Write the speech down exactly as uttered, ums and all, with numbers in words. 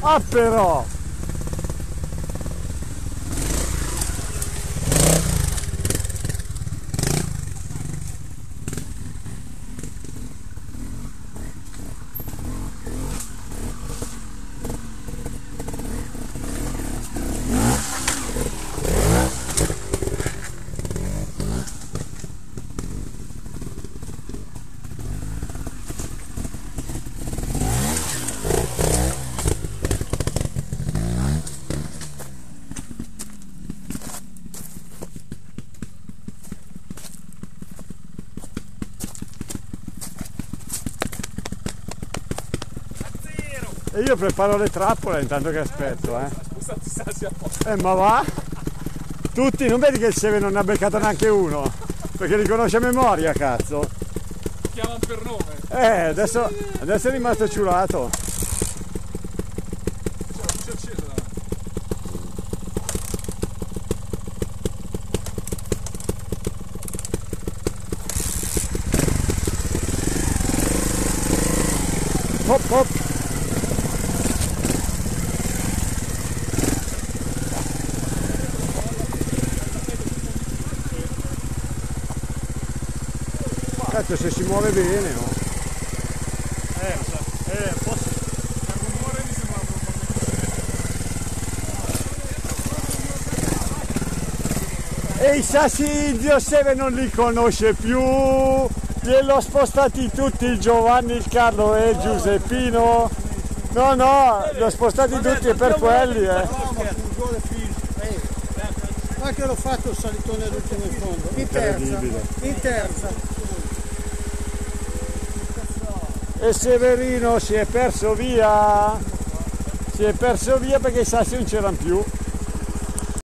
Ah però! E io preparo le trappole intanto che aspetto, eh. Eh ma va? Tutti, non vedi che il Seve non ne ha beccato neanche uno? Perché li conosce a memoria, cazzo. Chiamano per nome. Eh, adesso, adesso è rimasto ciulato. C'è la luce accesa. Hop hop. Cazzo, se si muove bene, no? Eh, lo so. Eh, posso. Il rumore mi sembrava un E i sassi Zio Seve non li conosce più. Gliel'ho spostati tutti, il Giovanni, il Carlo e il Giuseppino. No, no, li ho spostati tutti e per quelli, eh. Ma che l'ho fatto il salitone all'ultimo in fondo. In terza. In terza. E Severino si è perso via. Si è perso via perché i sassi non c'erano più.